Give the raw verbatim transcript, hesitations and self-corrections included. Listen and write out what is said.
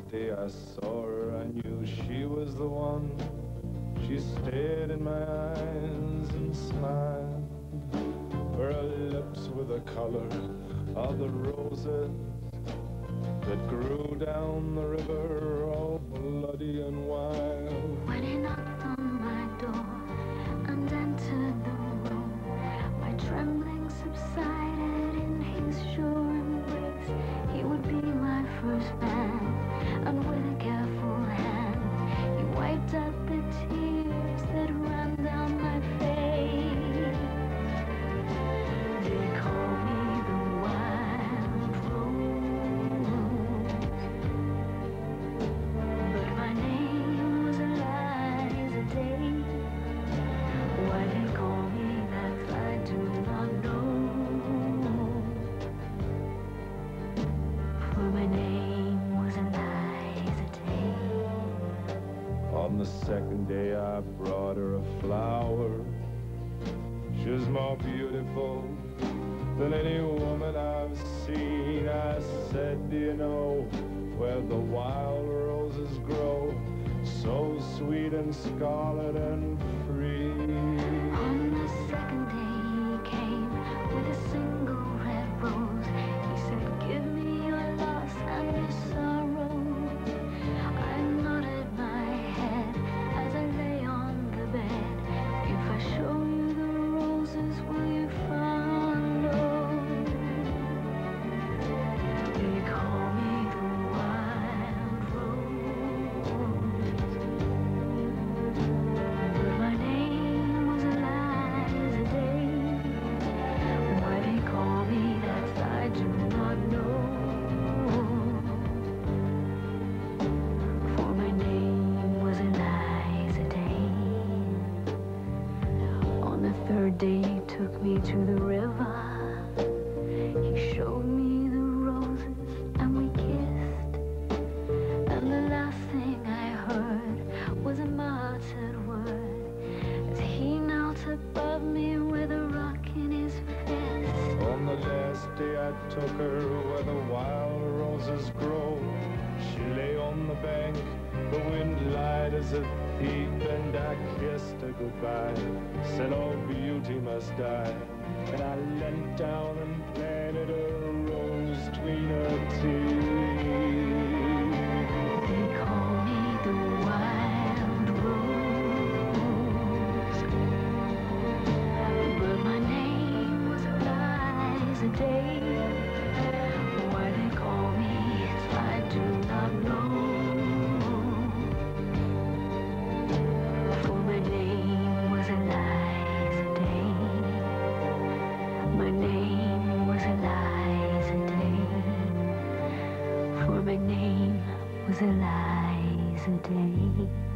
day I saw her, I knew she was the one. She stared in my eyes and smiled. Her lips were the color of the roses that grew down the river, all bloody and wild. When he knocked on my door and entered the room, my trembling subsided in his sure embrace. He would be my first man, and with a careful hand, he wiped out the tears that ran down my face. They call me the wild rose, but my name was Eliza Day. Why they call me that I do not know, for my name was Eliza Day. On the second day I brought her a flower. She was more beautiful than any woman I've seen. I said, do you know where the wild roses grow, so sweet and scarlet and free? On the second day he came with a single red rose. He said, give me your loss and your sorrow. I nodded my head as I lay on the bed. If I show you the roses, will you follow? They call me the wild rose, but my name was Eliza Day. Why they call me that I do not know, for my name was Eliza Day. On the third day he took me to the river. He showed me the roses and we kissed. And the last thing I heard was a muttered word as he knelt above me with a rock in his fist. On the last day I took her where the wild roses grow. She lay on the bank, the wind lied as a thief, and I kissed her goodbye, said all beauty must die. And I leant down and planted a rose between her teeth. They call me the wild rose, but my name was Eliza Day. Why they call me I do not know, for my name was Eliza Day. My name was Eliza Day, for my name was Eliza Day.